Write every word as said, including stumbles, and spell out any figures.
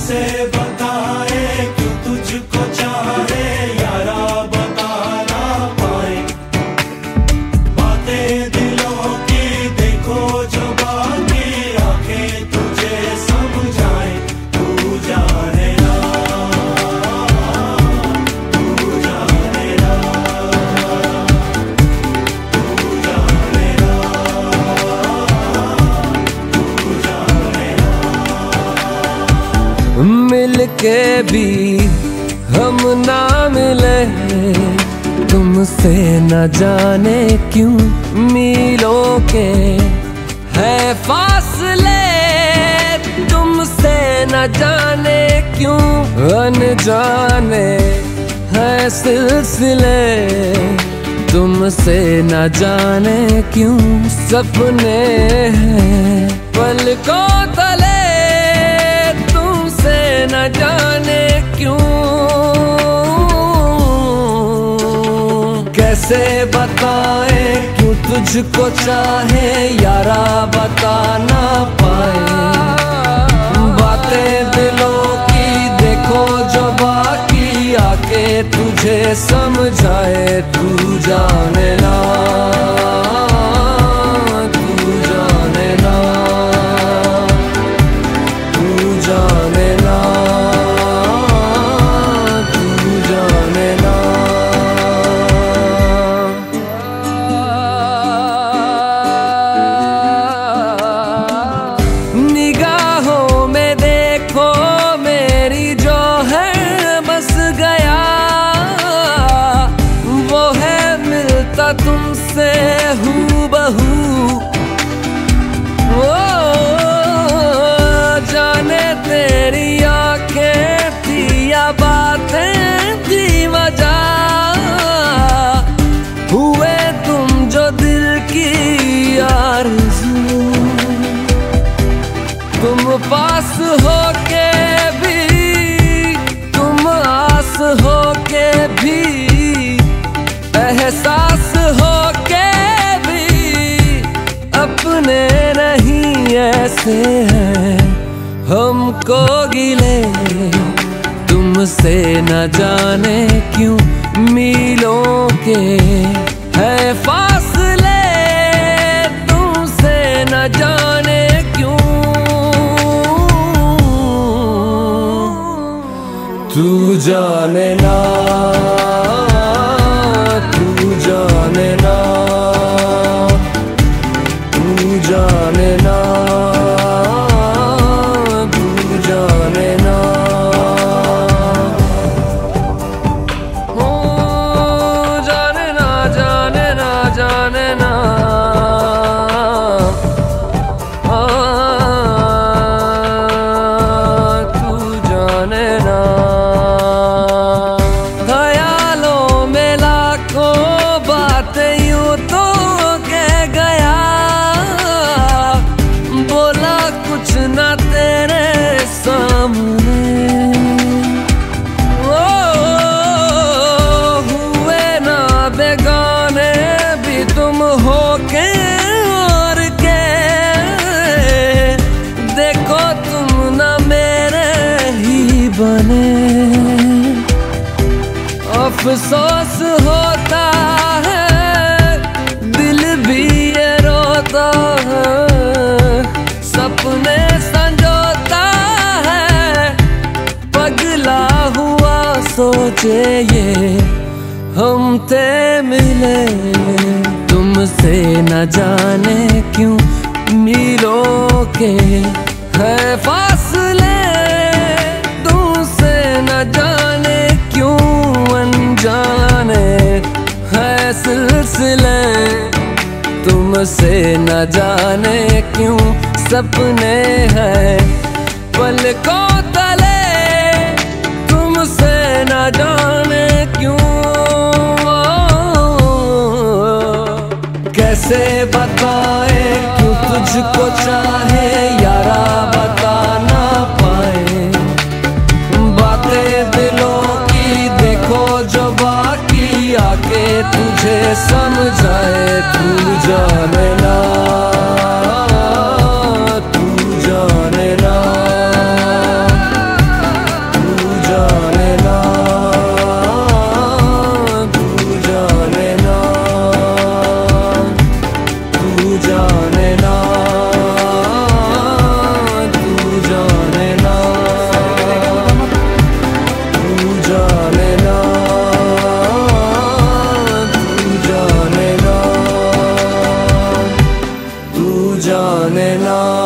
कैसे बताए क्यों तुझको चाहे यारा, बता ना पाए बातें दिलों की, देखो जो बाकी आंखें तुझे समझाए। तू जाने ना, तू जाने ना, तू जाने ना, तू जाने ना। मिलके भी हम ना मिले, तुमसे न जाने क्यों मीलों के है फासले, तुमसे न जाने क्यों अनजाने है सिलसिले, तुमसे न जाने क्यों सपने हैं पलकों तले, तुमसे न जाने क्यों। कैसे बताए क्यों तुझको चाहे यारा, बता ना पाए बातें दिलों की, देखो जो बाकी आके तुझे समझाए। तू जाने ना, तू जाने ना, तू जाने ना, तू जाने ना। निगाहों में देखो मेरी जो है बस गया, वो है मिलता तुमसे हूबहू। ओ जाने तेरी आंखें थी या बातें थी वजह, हुए तुम जो दिल की आरज़ू, तुम पास होके भी, तुम आस होके भी, एहसास होके भी अपने नहीं ऐसे हैं हमको गिले, तुमसे न जाने क्यों मीलों के है फासले, तुमसे न जाने क्यों। तू जाने ना, तू जाने ना, तू जाने ना, तू जाने ना। ओ जाने ना, जाने ना, जाने ना, तू जाने ना। ख्यालों में लाखों बातें यूं तो कह गया, बोला कुछ ना तेरे सामने, ओ हुए ना बेगाने भी तुम हो के और के, देखो तुम ना मेरे ही बने। अफसोस होता है दिल भी ये रोता है, सपने संजोता है पगला हुआ सोचे ये हम ते मिले, तुमसे न जाने क्यों मीलों के है फासले, तुमसे न जाने क्यों अनजाने है सिलसिले, तुमसे न जाने क्यों सपने हैं पलकों तले, तुमसे न जाने क्यों। कैसे बताए क्यों तुझको चाहे यारा, बता ना पाए बातें दिलों की, देखो जो बाकी आके तुझे समझाए। तू जाने ना, तू जाने ना, जाने ना।